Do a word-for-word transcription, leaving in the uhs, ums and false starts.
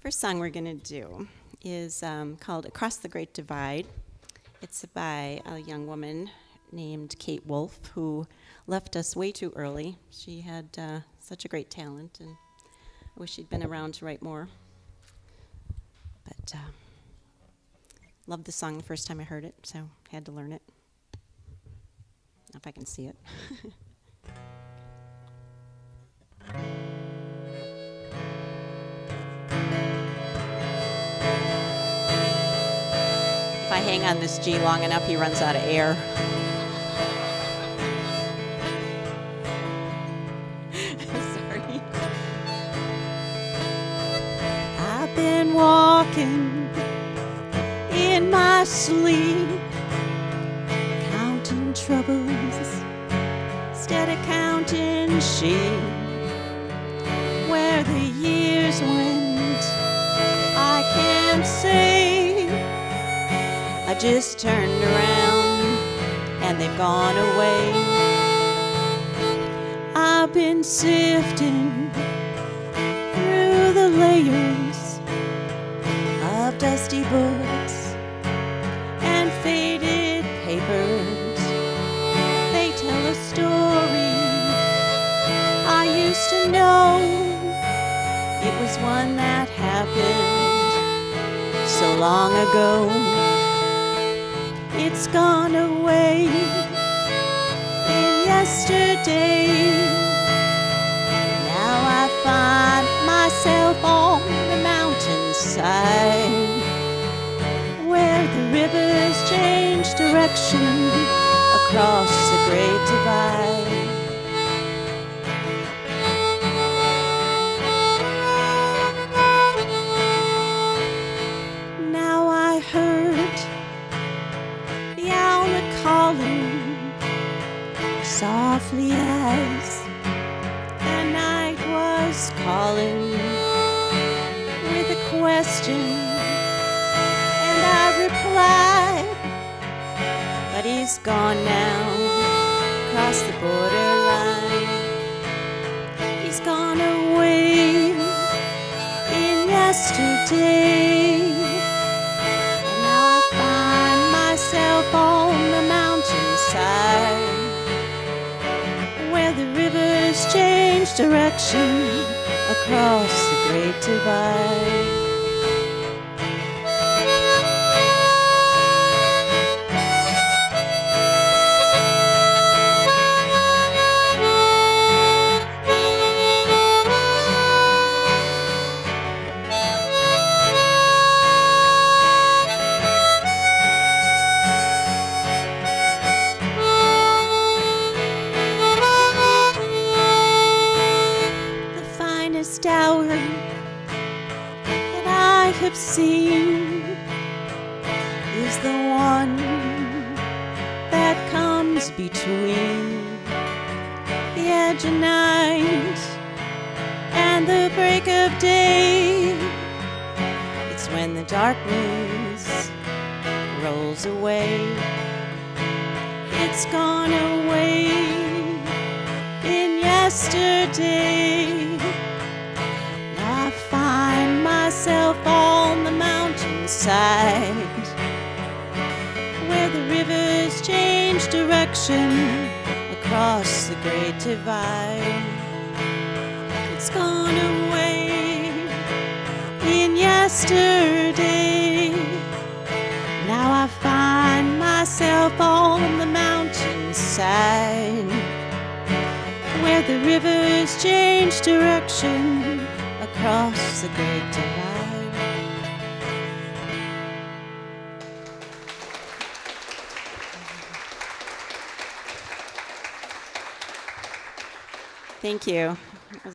First song we're going to do is um, called Across the Great Divide. It's by a young woman named Kate Wolf, who left us way too early. She had uh, such a great talent, and I wish she'd been around to write more. But uh, loved the song the first time I heard it, so had to learn it. If I can see it. If I hang on this G long enough, he runs out of air. Sorry. I've been walking in my sleep, counting troubles instead of counting sheep. Where the years went, I can't say. I just turned around and they've gone away. I've been sifting through the layers of dusty books and faded papers. They tell a story I used to know. It was one that happened so long ago. It's gone away in yesterday. Now I find myself on the mountainside, where the rivers change direction across the Great Divide. Now I heard the owlet calling softly as the night was calling, with a question, and I replied, but he's gone now, across the borderline. He's gone away in yesterday, and now I find myself on the mountainside, where the rivers change direction across the Great Divide. Hour that I have seen is the one that comes between the edge of night and the break of day. It's when the darkness rolls away. It's gone away in yesterday. Find myself on the mountainside, where the rivers change direction across the Great Divide. It's gone away in yesterday. Now I find myself on the mountainside, where the rivers change direction across the Great Divide. Thank you.